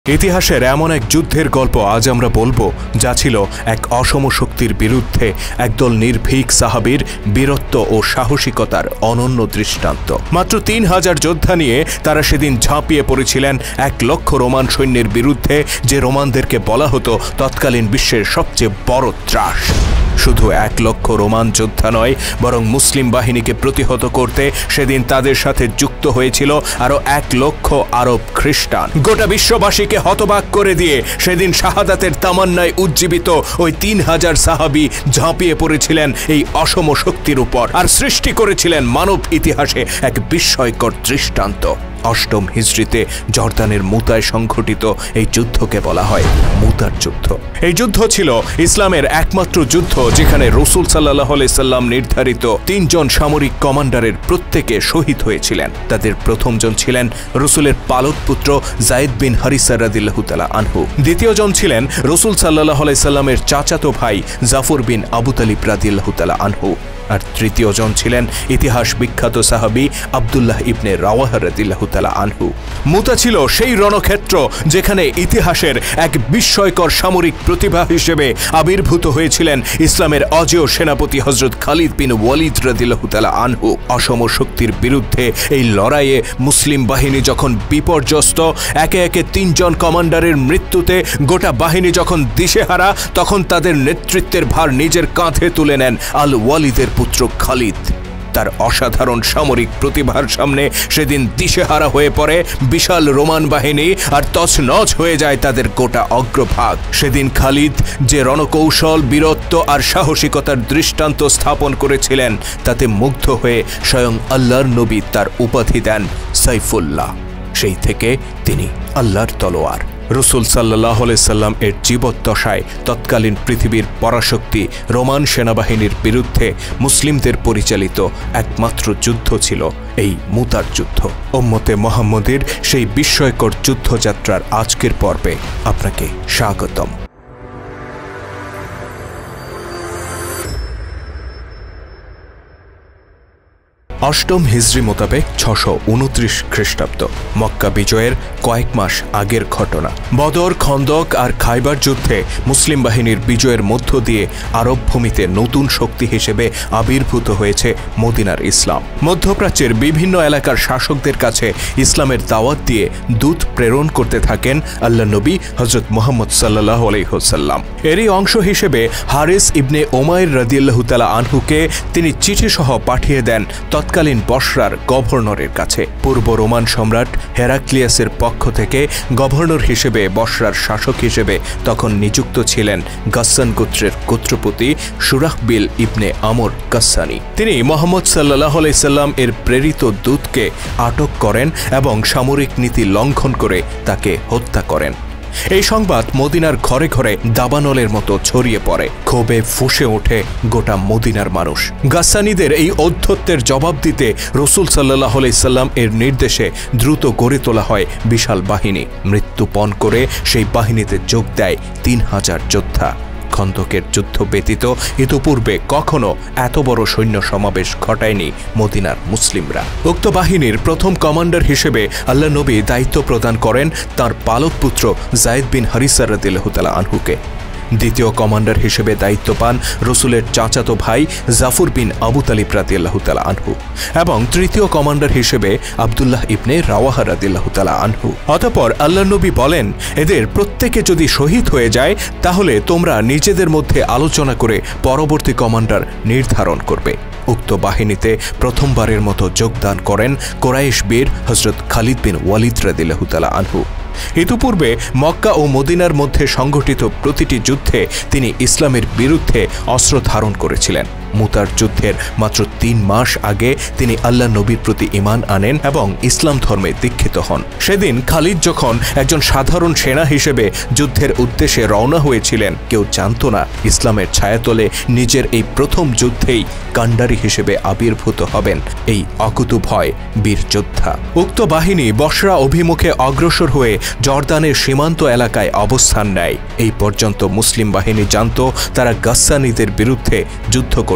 ইতিহাসের এমন এক যুদ্ধের গল্প আজ আমরা বলবো যা ছিল এক অসম শক্তির বিরুদ্ধে একদল নির্ভীক সাহাবীর বীরত্ব ও সাহসিকতার অনন্য দৃষ্টান্ত। মাত্র ৩,০০০ যোদ্ধা নিয়ে তারা সেদিন ঝাঁপিয়ে পড়েছিলেন ১,০০,০০০ রোমান সৈন্যের বিরুদ্ধে, যে রোমানদেরকে বলা হতো তৎকালীন বিশ্বের সবচেয়ে বড় ত্রাস। শুধু ১,০০,০০০ রোমান যোদ্ধা নয়, বরং মুসলিম বাহিনীকে প্রতিহত করতে সেদিন তাদের সাথে যুক্ত হয়েছিল আরো ১,০০,০০০ আরব খ্রিস্টান। গোটা বিশ্ববাসীকে হতবাক করে দিয়ে সেদিন শাহাদাতের তামান্নায় উজ্জীবিত ওই ৩,০০০ সাহাবী ঝাঁপিয়ে পড়েছিলেন এই অসম শক্তির উপর, আর সৃষ্টি করেছিলেন মানব ইতিহাসে এক বিস্ময়কর দৃষ্টান্ত। অষ্টম হিজরিতে জর্দানের মুতায় সংঘটিত এই যুদ্ধকে বলা হয় মুতার যুদ্ধ। এই যুদ্ধ ছিল ইসলামের একমাত্র যুদ্ধ যেখানে রাসূল সাল্লাল্লাহু আলাইহি সাল্লাম নির্ধারিত ৩ জন সামরিক কমান্ডারের প্রত্যেকে শহীদ হয়েছিলেন। তাদের প্রথমজন ছিলেন রাসূলের পালক পুত্র যায়েদ বিন হারিসা রাদিয়াল্লাহু তাআলা আনহু। দ্বিতীয়জন ছিলেন রাসূল সাল্লাল্লাহু আলাইহি সাল্লামের চাচাতো ভাই জাফর বিন আবু তালিব রাদিয়াল্লাহু তাআলা আনহু। আর তৃতীয়জন ছিলেন ইতিহাস বিখ্যাত সাহাবী আব্দুল্লাহ ইবনে রাওয়াহা রাদিয়াল্লাহু তাআলা আনহু। মুতা ছিল সেই রণক্ষেত্র যেখানে ইতিহাসের এক বিস্ময়কর সামরিক প্রতিভা হিসেবে আবির্ভূত হয়েছিলেন ইসলামের অজেয় সেনাপতি হযরত খালিদ বিন ওয়ালিদ রাদিয়াল্লাহু তাআলা আনহু। অসম শক্তির বিরুদ্ধে এই লড়াইয়ে মুসলিম বাহিনী যখন বিপর্যস্ত, একে একে ৩ জন কমান্ডারের মৃত্যুতে গোটা বাহিনী যখন দিশেহারা, তখন তাদের নেতৃত্বের ভার নিজের কাঁধে তুলে নেন আল ওয়ালিদের পুত্র খালিদ। তার অসাধারণ সামরিক প্রতিভার সামনে সেদিন দিশেহারা হয়ে পড়ে বিশাল রোমান বাহিনী, আর তছনছ হয়ে যায় তাদের গোটা অগ্রভাগ। সেদিন খালিদ যে রণকৌশল, বীরত্ব আর সাহসিকতার দৃষ্টান্ত স্থাপন করেছিলেন, তাতে মুগ্ধ হয়ে স্বয়ং আল্লাহর নবী তার উপাধি দেন সাইফুল্লাহ। সেই থেকে তিনি আল্লাহর তলোয়ার। রাসূল সাল্লাল্লাহু আলাইহি সাল্লাম এর জীবদ্দশায় তৎকালীন পৃথিবীর পরাশক্তি রোমান সেনাবাহিনীর বিরুদ্ধে মুসলিমদের পরিচালিত একমাত্র যুদ্ধ ছিল এই মুতার যুদ্ধ। উম্মতে মুহাম্মদের সেই বিস্ময়কর যুদ্ধযাত্রার আজকের পর্বে আপনাকে স্বাগতম। অষ্টম হিজরি মোতাবেক ৬২৯ খ্রিস্টাব্দ, মক্কা বিজয়ের কয়েক মাস আগের ঘটনা। বদর, খন্দক আর খাইবার যুদ্ধে মুসলিম বাহিনীর বিজয়ের মধ্য দিয়ে আরব ভূমিতে নতুন শক্তি হিসেবে আবির্ভূত হয়েছে মদিনার ইসলাম। মধ্যপ্রাচ্যের বিভিন্ন এলাকার শাসকদের কাছে ইসলামের দাওয়াত দিয়ে দূত প্রেরণ করতে থাকেন আল্লাহ নবী হযরত মুহাম্মদ সাল্লাল্লাহু আলাইহি ওয়াসাল্লাম। এরই অংশ হিসেবে হারিস ইবনে উমাইর রাদিয়াল্লাহু তাআলা আনহুকে তিনি চিঠি সহ পাঠিয়ে দেন তৎকালীন বসরার গভর্নরের কাছে। পূর্ব রোমান সম্রাট হেরাক্লিয়াসের পক্ষ থেকে গভর্নর হিসেবে বসরার শাসক হিসেবে তখন নিযুক্ত ছিলেন গাসসান গোত্রের গোত্রপতি শুরাহবিল ইবনে আমর গাসসানি। তিনি মুহাম্মদ সাল্লাল্লাহু আলাইহি সাল্লাম এর প্রেরিত দূতকে আটক করেন এবং সামরিক নীতি লঙ্ঘন করে তাকে হত্যা করেন। এই সংবাদ মদিনার ঘরে ঘরে দাবানলের মতো ছড়িয়ে পড়ে। ক্ষোভে ফুঁসে ওঠে গোটা মদিনার মানুষ। গাসসানীদের এই ঔদ্ধত্যের জবাব দিতে রাসূল সাল্লাল্লাহু আলাইহি সাল্লাম এর নির্দেশে দ্রুত গড়ে তোলা হয় বিশাল বাহিনী। মৃত্যুপণ করে সেই বাহিনীতে যোগ দেয় ৩,০০০ যোদ্ধা। খন্দকের যুদ্ধ ব্যতীত ইতোপূর্বে কখনো এত বড় সৈন্য সমাবেশ ঘটায়নি মদিনার মুসলিমরা। উক্ত বাহিনীর প্রথম কমান্ডার হিসেবে আল্লাহ নবী দায়িত্ব প্রদান করেন তার পালক পুত্র যায়েদ বিন হারিসা রাদিয়াল্লাহু তাআলা আনহুকে। দ্বিতীয় কমান্ডার হিসেবে দায়িত্ব পান রাসূলের চাচাতো ভাই জাফর বিন আবু তালিব রাদিয়াল্লাহু তাআলা আনহু, এবং তৃতীয় কমান্ডার হিসেবে আব্দুল্লাহ ইবনে রাওয়াহা রাদিয়াল্লাহু তাআলা আনহু। অতঃপর আল্লাহ নবী বলেন, এদের প্রত্যেকে যদি শহীদ হয়ে যায় তাহলে তোমরা নিজেদের মধ্যে আলোচনা করে পরবর্তী কমান্ডার নির্ধারণ করবে। উক্ত বাহিনীতে প্রথমবারের মতো যোগদান করেন কোরাইশ বীর হযরত খালিদ বিন ওয়ালিদ রাদিয়াল্লাহু তাআলা আনহু। ইতিপূর্বে মক্কা ও মদিনার মধ্যে সংঘটিত প্রতিটি যুদ্ধে তিনি ইসলামের বিরুদ্ধে অস্ত্র ধারণ করেছিলেন। মুতার যুদ্ধের মাত্র ৩ মাস আগে তিনি আল্লাহ নবীর প্রতি ঈমান আনেন এবং ইসলাম ধর্মে দীক্ষিত হন। সেদিন খালিদ যখন একজন সাধারণ সেনা হিসেবে যুদ্ধের উদ্দেশ্যে রওনা হয়েছিলেন, কেউ জানত না ইসলামের ছায়াতলে নিজের এই প্রথম যুদ্ধেই কাণ্ডারী হিসেবে আবির্ভূত হবেন এই অকুতোভয় বীর যোদ্ধা। উক্ত বাহিনী বসরা অভিমুখে অগ্রসর হয়ে জর্দানের সীমান্ত এলাকায় অবস্থান নেয়। এই পর্যন্ত মুসলিম বাহিনী জানত তারা গাসসানীদের বিরুদ্ধে যুদ্ধ করতে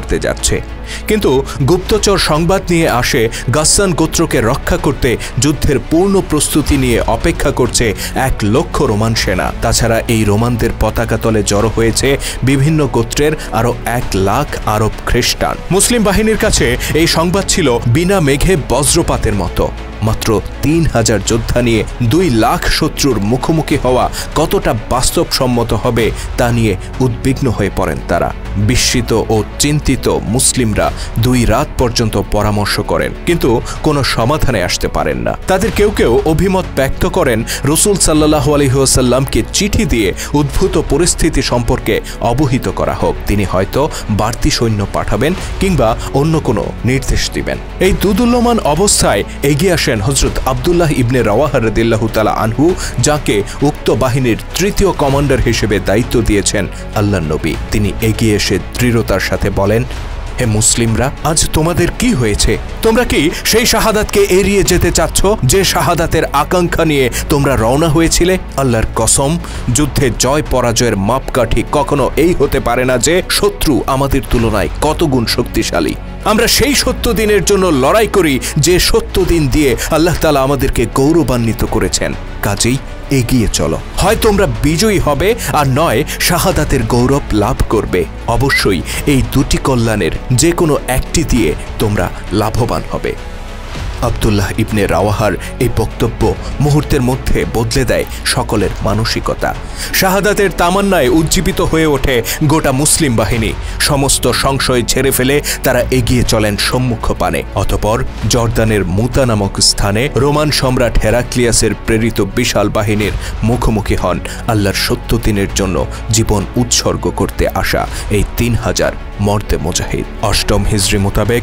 করতে যাচ্ছে। কিন্তু গুপ্তচর সংবাদ নিয়ে আসে গাসসান গোত্রকে রক্ষা করতে যুদ্ধের পূর্ণ প্রস্তুতি নিয়ে অপেক্ষা করছে 1,00,000 রোমান সেনা। তাছাড়া এই রোমানদের পতাকা তলে জড়ো হয়েছে বিভিন্ন গোত্রের আরো 1,00,000 আরব খ্রিস্টান। মুসলিম বাহিনীর কাছে এই সংবাদ ছিল বিনা মেঘে বজ্রপাতের মতো। মাত্র 3,000 যোদ্ধা নিয়ে 2,00,000 শত্রুর মুখোমুখি হওয়া কতটা বাস্তবসম্মত হবে তা নিয়ে উদ্বিগ্ন হয়ে পড়েন তারা। বিস্মিত ও চিন্তিত মুসলিমরা 2 রাত পর্যন্ত পরামর্শ করেন, কিন্তু কোনো সমাধানে আসতে পারেন না। তাদের কেউ কেউ অভিমত ব্যক্ত করেন রাসূল সাল্লাল্লাহু আলাইহি ওয়াসাল্লামকে চিঠি দিয়ে উদ্ভূত পরিস্থিতি সম্পর্কে অবহিত করা হোক। তিনি হয়তো বাড়তি সৈন্য পাঠাবেন কিংবা অন্য কোনো নির্দেশ দিবেন। এই দুদুল্যমান অবস্থায় এগিয়ে আসেন হযরত আব্দুল্লাহ ইবনে রাওয়াহা রাদিয়াল্লাহু তাআলা আনহু, যাকে উক্ত বাহিনীর 3য় কমান্ডার হিসেবে দায়িত্ব দিয়েছেন আল্লাহর নবী। তিনি এগিয়ে এসে দৃঢ়তার সাথে বলেন, হে মুসলিমরা, আজ তোমাদের কি হয়েছে? তোমরা কি সেই শাহাদাতকে এড়িয়ে যেতে চাচ্ছ যে শাহাদাতের আকাঙ্ক্ষা নিয়ে তোমরা রওনা হয়েছিলে? আল্লাহর কসম, যুদ্ধে জয় পরাজয়ের মাপকাঠি কখনো এই হতে পারে না যে শত্রু আমাদের তুলনায় কত গুণ শক্তিশালী। আমরা সেই সত্য দিনের জন্য লড়াই করি যে সত্য দিন দিয়ে আল্লাহ তাআলা আমাদেরকে গৌরবান্বিত করেছেন। কাজেই এগিয়ে চলো, হয় তোমরা বিজয়ী হবে আর নয় শাহাদাতের গৌরব লাভ করবে। অবশ্যই এই দুটি কল্যাণের যে কোনো একটি দিয়ে তোমরা লাভবান হবে। আব্দুল্লাহ ইবনে রাওয়াহার এই বক্তব্য মুহূর্তের মধ্যে বদলে দেয় সকলের মানসিকতা। শাহাদাতের তামান্নায় উজ্জীবিত হয়ে ওঠে গোটা মুসলিম বাহিনী। সমস্ত সংশয় ছেড়ে ফেলে তারা এগিয়ে চলেন সম্মুখ পানে। অতঃপর জর্দানের মুতা নামক স্থানে রোমান সম্রাট হেরাক্লিয়াসের প্রেরিত বিশাল বাহিনীর মুখোমুখি হন আল্লাহর সত্য দিনের জন্য জীবন উৎসর্গ করতে আসা এই 3,000 মর্দে মুজাহিদ। 8ম হিজরি মোতাবেক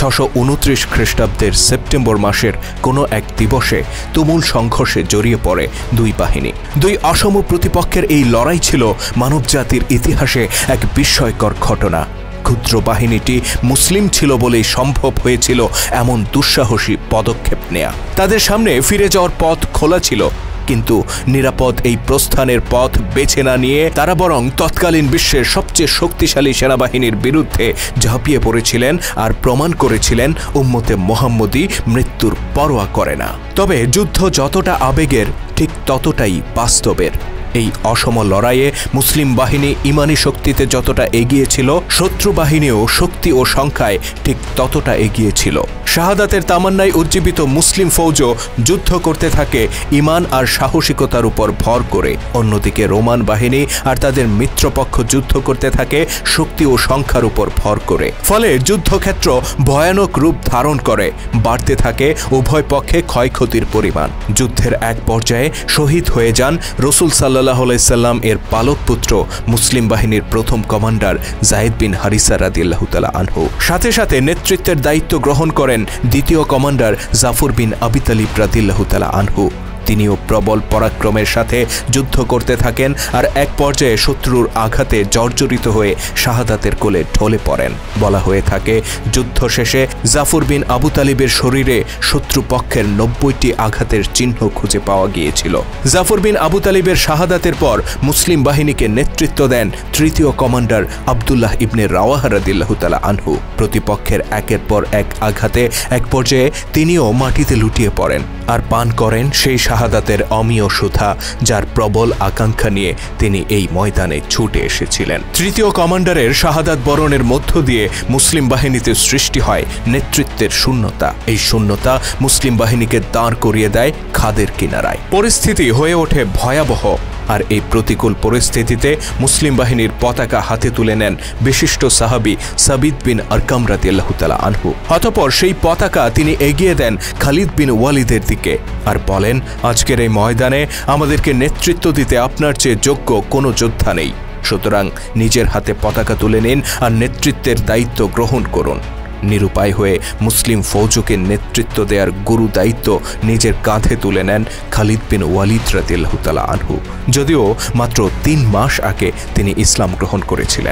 629 খ্রিস্টাব্দের সেপ্টেম্বর মাসের কোনো এক দিবসে তুমুল সংঘর্ষে জড়িয়ে পড়ে 2 বাহিনী। 2 অসম প্রতিপক্ষের এই লড়াই ছিল মানবজাতির ইতিহাসে এক বিস্ময়কর ঘটনা। ক্ষুদ্র বাহিনীটি মুসলিম ছিল বলেই সম্ভব হয়েছিল এমন দুঃসাহসী পদক্ষেপ নেয়া। তাদের সামনে ফিরে যাওয়ার পথ খোলা ছিল, কিন্তু নিরাপদ এই প্রস্থানের পথ বেছে না নিয়ে তারা বরং তৎকালীন বিশ্বের সবচেয়ে শক্তিশালী সেনাবাহিনীর বিরুদ্ধে ঝাঁপিয়ে পড়েছিলেন আর প্রমাণ করেছিলেন উম্মতে মুহাম্মদী মৃত্যুর পরোয়া করে না। তবে যুদ্ধ যতটা আবেগের, ঠিক ততটাই বাস্তবের। এই অসম লড়াইয়ে মুসলিম বাহিনী ইমানি শক্তিতে যতটা এগিয়ে ছিল, শত্রু বাহিনীও শক্তি ও সংখ্যায় ঠিক ততটা এগিয়ে ছিল। শাহাদাতের তামান্নায় উজ্জীবিত মুসলিম ফৌজও যুদ্ধ করতে থাকে ইমান আর সাহসিকতার উপর ভর করে। অন্যদিকে রোমান বাহিনী আর তাদের মিত্রপক্ষ যুদ্ধ করতে থাকে শক্তি ও সংখ্যার উপর ভর করে। ফলে যুদ্ধক্ষেত্র ভয়ানক রূপ ধারণ করে, বাড়তে থাকে উভয় পক্ষে ক্ষয়ক্ষতির পরিমাণ। যুদ্ধের এক পর্যায়ে শহীদ হয়ে যান রাসূল সাল্লাল্লাহু আলাইহি সাল্লাম এর পালক পুত্র মুসলিম বাহিনীর 1ম কমান্ডার যায়েদ বিন হারিসা রাদিয়াল্লাহু তাআলা আনহু। সাথে সাথে নেতৃত্বের দায়িত্ব গ্রহণ করেন 2য় কমান্ডার জাফর বিন আবি তালিব রাদিয়াল্লাহু তাআলা আনহু। তিনিও প্রবল পরাক্রমের সাথে যুদ্ধ করতে থাকেন আর এক পর্যায়ে শত্রুর আঘাতে জর্জরিত হয়ে শাহাদাতের কোলে ঢলে পড়েন। বলা হয়ে থাকে যুদ্ধ শেষে জাফর বিন আবু তালিবের শরীরে শত্রুপক্ষের 90টি আঘাতের চিহ্ন খুঁজে পাওয়া গিয়েছিল। জাফর বিন আবু তালিবের শাহাদাতের পর মুসলিম বাহিনীকে নেতৃত্ব দেন 3য় কমান্ডার আব্দুল্লাহ ইবনে রাওয়াহা রাদিয়াল্লাহু তাআলা আনহু। প্রতিপক্ষের একের পর এক আঘাতে এক পর্যায়ে তিনিও মাটিতে লুটিয়ে পড়েন আর পান করেন সেই শাহাদাতের অমীয় সুধা, যার প্রবল আকাঙ্ক্ষা নিয়ে তিনি এই ময়দানে ছুটে এসেছিলেন। 3য় কমান্ডারের শাহাদাত বরণের মধ্য দিয়ে মুসলিম বাহিনীতে সৃষ্টি হয় নেতৃত্বের শূন্যতা। এই শূন্যতা মুসলিম বাহিনীকে দাঁড় করিয়ে দেয় খাদের কিনারায়। পরিস্থিতি হয়ে ওঠে ভয়াবহ। আর এই প্রতিকূল পরিস্থিতিতে মুসলিম বাহিনীর পতাকা হাতে তুলে নেন বিশিষ্ট সাহাবী সাবিত বিন আরকাম রাদিয়াল্লাহু তাআলা আনহু। অতঃপর সেই পতাকা তিনি এগিয়ে দেন খালিদ বিন ওয়ালিদের দিকে আর বলেন, আজকের এই ময়দানে আমাদেরকে নেতৃত্ব দিতে আপনার চেয়ে যোগ্য কোনো যোদ্ধা নেই, সুতরাং নিজের হাতে পতাকা তুলে নিন আর নেতৃত্বের দায়িত্ব গ্রহণ করুন। নিরুপায় হয়ে মুসলিম ফৌজকে নেতৃত্ব দেওয়ার গুরু দায়িত্ব নিজের কাঁধে তুলে নেন খালিদ বিন ওয়ালিদ রাদিয়াল্লাহু তাআলা আনহু। যদিও মাত্র 3 মাস আগে তিনি ইসলাম গ্রহণ করেছিলেন।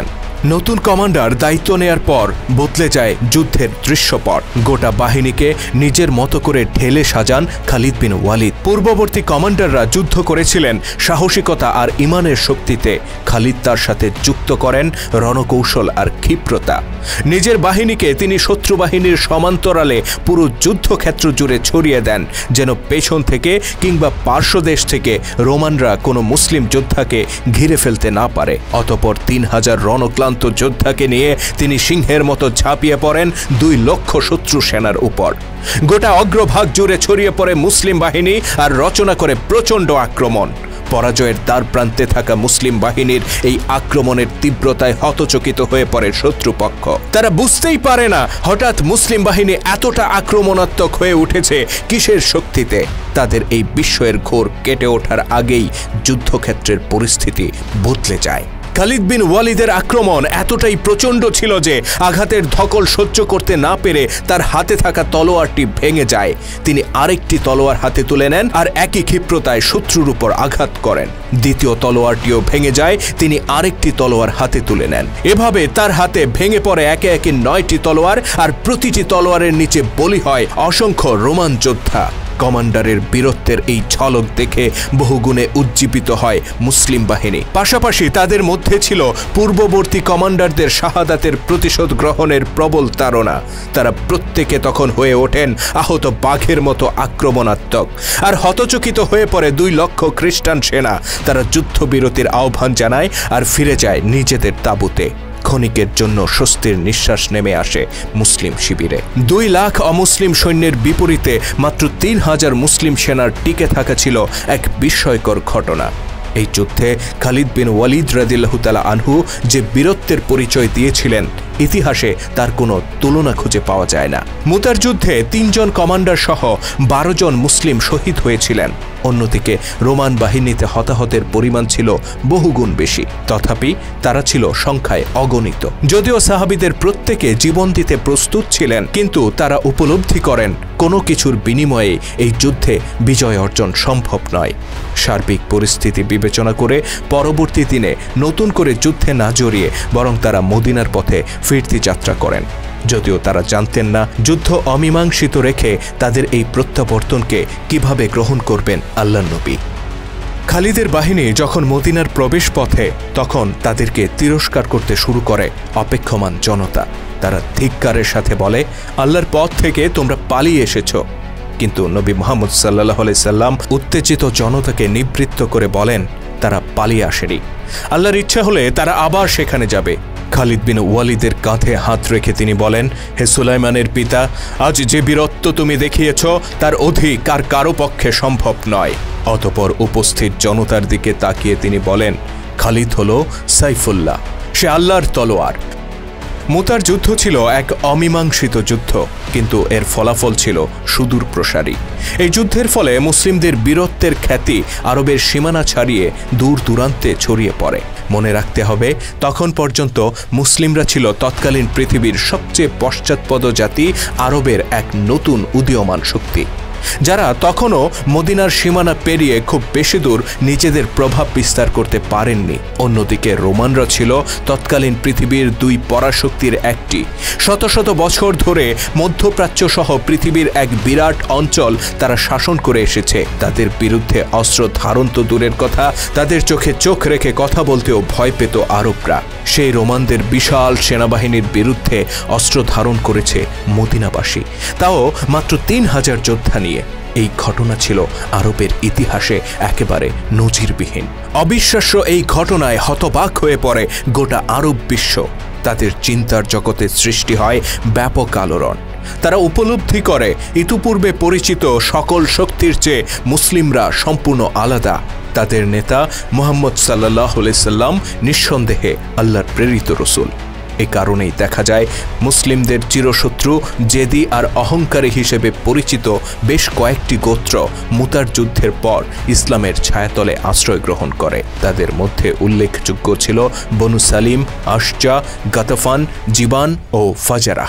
নতুন কমান্ডার দায়িত্ব নেয়ার পর বদলে যায় যুদ্ধের দৃশ্যপট। গোটা বাহিনীকে নিজের মতো করে ঢেলে সাজান খালিদ বিন ওয়ালিদ। পূর্ববর্তী কমান্ডাররা যুদ্ধ করেছিলেন সাহসিকতা আর ইমানের শক্তিতে, খালিদ তার সাথে যুক্ত করেন রণকৌশল আর ক্ষিপ্রতা। নিজের বাহিনীকে তিনি শত্রু বাহিনীর সমান্তরালে পুরো যুদ্ধক্ষেত্র জুড়ে ছড়িয়ে দেন, যেন পেছন থেকে কিংবা পার্শ্বদেশ থেকে রোমানরা কোনো মুসলিম যোদ্ধাকে ঘিরে ফেলতে না পারে। অতঃপর 3000 রণক্লান্ত যোদ্ধাকে নিয়ে তিনি সিংহের মতো ঝাঁপিয়ে পড়েন 2 লক্ষ শত্রু সেনার উপর। গোটা অগ্রভাগ জুড়ে ছড়িয়ে পড়ে মুসলিম বাহিনী আর রচনা করে প্রচণ্ড আক্রমণ। পরাজয়ের দ্বার প্রান্তে থাকা মুসলিম বাহিনীর এই আক্রমণের তীব্রতায় হতচকিত হয়ে পড়ে শত্রুপক্ষ। তারা বুঝতেই পারে না হঠাৎ মুসলিম বাহিনী এতটা আক্রমণাত্মক হয়ে উঠেছে কিসের শক্তিতে। তাদের এই বিস্ময়ের ঘোর কেটে ওঠার আগেই যুদ্ধক্ষেত্রের পরিস্থিতি বদলে যায়। খালিদ বিন ওয়ালিদের আক্রমণ এতটাই প্রচণ্ড ছিল যে আঘাতের ধকল সহ্য করতে না পেরে তার হাতে থাকা তলোয়ারটি ভেঙে যায়। তিনি আরেকটি তলোয়ার হাতে তুলে নেন আর একই ক্ষিপ্রতায় শত্রুর উপর আঘাত করেন। দ্বিতীয় তলোয়ারটিও ভেঙে যায়, তিনি আরেকটি তলোয়ার হাতে তুলে নেন। এভাবে তার হাতে ভেঙে পড়ে একে একে 9টি তলোয়ার, আর প্রতিটি তলোয়ারের নিচে বলি হয় অসংখ্য রোমান যোদ্ধা। কমান্ডারের বীরত্বের এই ঝলক দেখে বহুগুণে উজ্জীবিত হয় মুসলিম বাহিনী। পাশাপাশি তাদের মধ্যে ছিল পূর্ববর্তী কমান্ডারদের শাহাদাতের প্রতিশোধ গ্রহণের প্রবল তাড়না। তারা প্রত্যেকে তখন হয়ে ওঠেন আহত বাঘের মতো আক্রমণাত্মক, আর হতচকিত হয়ে পড়ে 2 লক্ষ খ্রিস্টান সেনা। তারা যুদ্ধবিরতির আহ্বান জানায় আর ফিরে যায় নিজেদের তাঁবুতে। ক্ষণিকের জন্য স্বস্তির নিঃশ্বাস নেমে আসে মুসলিম শিবিরে। 2 লাখ অমুসলিম সৈন্যের বিপরীতে মাত্র 3000 মুসলিম সেনার টিকে থাকা ছিল এক বিস্ময়কর ঘটনা। এই যুদ্ধে খালিদ বিন ওয়ালিদ রাদিয়াল্লাহু তাআলা আনহু যে বীরত্বের পরিচয় দিয়েছিলেন, ইতিহাসে তার কোনো তুলনা খুঁজে পাওয়া যায় না। মুতার যুদ্ধে 3 জন কমান্ডার সহ 12 জন মুসলিম শহীদ হয়েছিলেন। অন্যদিকে রোমান বাহিনীতে হতাহতের পরিমাণ ছিল বহুগুণ বেশি, তথাপি তারা ছিল সংখ্যায় অগণিত। যদিও সাহাবীদের প্রত্যেকে জীবন দিতে প্রস্তুত ছিলেন, কিন্তু তারা উপলব্ধি করেন কোনো কিছুর বিনিময়ে এই যুদ্ধে বিজয় অর্জন সম্ভব নয়। সার্বিক পরিস্থিতি বিবেচনা করে পরবর্তী দিনে নতুন করে যুদ্ধে না জড়িয়ে বরং তারা মদিনার পথে ফিরতি যাত্রা করেন। যদিও তারা জানতেন না যুদ্ধ অমীমাংসিত রেখে তাদের এই প্রত্যাবর্তনকে কিভাবে গ্রহণ করবেন আল্লাহর নবী। খালিদের বাহিনী যখন মদিনার প্রবেশ পথে, তখন তাদেরকে তিরস্কার করতে শুরু করে অপেক্ষমান জনতা। তারা ধিক্কারের সাথে বলে, আল্লাহর পথ থেকে তোমরা পালিয়ে এসেছ। কিন্তু নবী মুহাম্মদ সাল্লাল্লাহু আলাইহি সাল্লাম উত্তেজিত জনতাকে নিবৃত্ত করে বলেন, তারা পালিয়ে আসেনি। আল্লাহর ইচ্ছা হলে তারা আবার সেখানে যাবে। খালিদ বিন ওয়ালিদের কাঁধে হাত রেখে তিনি বলেন, হে সুলাইমানের পিতা, আজ যে বীরত্ব তুমি দেখিয়েছ তার অধিক আর কারো পক্ষে সম্ভব নয়। অতঃপর উপস্থিত জনতার দিকে তাকিয়ে তিনি বলেন, খালিদ হলো সাইফুল্লাহ, সে আল্লাহর তলোয়ার। মুতার যুদ্ধ ছিল এক অমীমাংসিত যুদ্ধ, কিন্তু এর ফলাফল ছিল সুদূর প্রসারী। এই যুদ্ধের ফলে মুসলিমদের বীরত্বের খ্যাতি আরবের সীমানা ছাড়িয়ে দূর দূরান্তে ছড়িয়ে পড়ে। মনে রাখতে হবে, তখন পর্যন্ত মুসলিমরা ছিল তৎকালীন পৃথিবীর সবচেয়ে পশ্চাৎপদ জাতি, আরবের এক নতুন উদীয়মান শক্তি, যারা তখনও মদিনার সীমানা পেরিয়ে খুব বেশি দূর নিজেদের প্রভাব বিস্তার করতে পারেননি। অন্যদিকে রোমানরা ছিল তৎকালীন পৃথিবীর 2 পরাশক্তির একটি। শত শত বছর ধরে মধ্যপ্রাচ্য সহ পৃথিবীর এক বিরাট অঞ্চল তারা শাসন করে এসেছে। তাদের বিরুদ্ধে অস্ত্র ধারণ তো দূরের কথা, তাদের চোখে চোখ রেখে কথা বলতেও ভয় পেত আরবরা। সেই রোমানদের বিশাল সেনাবাহিনীর বিরুদ্ধে অস্ত্র ধারণ করেছে মদিনাবাসী, তাও মাত্র 3000 যোদ্ধা নিয়ে। এই ঘটনা ছিল আরবের ইতিহাসে একেবারে নজিরবিহীন। অবিশ্বাস্য এই ঘটনায় হতবাক হয়ে পড়ে গোটা আরব বিশ্ব। তাদের চিন্তার জগতে সৃষ্টি হয় ব্যাপক আলোড়ন। তারা উপলব্ধি করে ইতিপূর্বে পরিচিত সকল শক্তির চেয়ে মুসলিমরা সম্পূর্ণ আলাদা। তাদের নেতা মুহাম্মদ সাল্লাল্লাহু আলাইহি সাল্লাম নিঃসন্দেহে আল্লাহর প্রেরিত রাসূল। এ কারণেই দেখা যায় মুসলিমদের চিরশত্রু, জেদি আর অহংকারী হিসেবে পরিচিত বেশ কয়েকটি গোত্র মুতার যুদ্ধের পর ইসলামের ছায়াতলে আশ্রয় গ্রহণ করে। তাদের মধ্যে উল্লেখযোগ্য ছিল বনু সালিম, আশজা, গাতাফান, জিবান ও ফাজারাহ।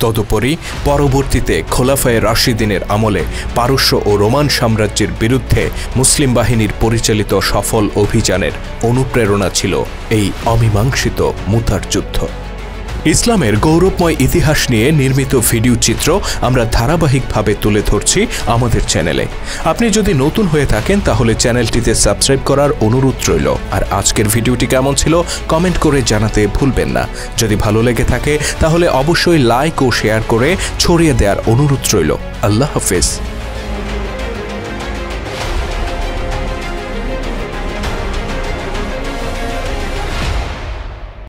তদুপরি পরবর্তীতে খোলাফায়ে রাশিদিনের আমলে পারস্য ও রোমান সাম্রাজ্যের বিরুদ্ধে মুসলিম বাহিনীর পরিচালিত সফল অভিযানের অনুপ্রেরণা ছিল এই অমীমাংসিত মুতার যুদ্ধ। ইসলামের গৌরবময় ইতিহাস নিয়ে নির্মিত ভিডিও চিত্র আমরা ধারাবাহিকভাবে তুলে ধরছি আমাদের চ্যানেলে। আপনি যদি নতুন হয়ে থাকেন তাহলে চ্যানেলটিতে সাবস্ক্রাইব করার অনুরোধ রইল। আর আজকের ভিডিওটি কেমন ছিল কমেন্ট করে জানাতে ভুলবেন না। যদি ভালো লেগে থাকে তাহলে অবশ্যই লাইক ও শেয়ার করে ছড়িয়ে দেওয়ার অনুরোধ রইল। আল্লাহ হাফেজ।